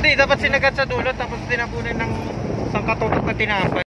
Hindi, dapat sinagat sa dulo tapos tinapunan ng sangkatutok na tinapay.